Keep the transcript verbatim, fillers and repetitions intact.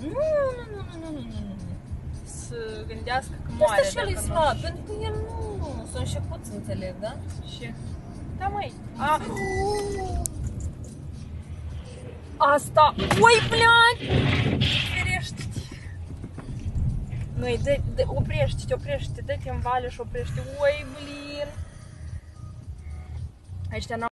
Nu, nu, nu, nu, nu, nu, nu. Să gândească că moare. Asta și el e slab, pentru că el nu s-a înșeput să înțeleg, da? Și? Da, măi. A. Asta. Ui, bleat! Ferește-te. Măi, oprește-te, oprește-te, dă-te în vale și oprește. Ui, blin. Aici te-am